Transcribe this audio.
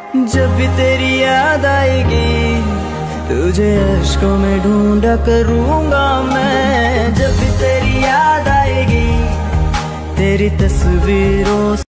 जब भी तेरी याद आएगी तुझे अश्कों में ढूंढा करूँगा मैं। जब भी तेरी याद आएगी तेरी तस्वीरों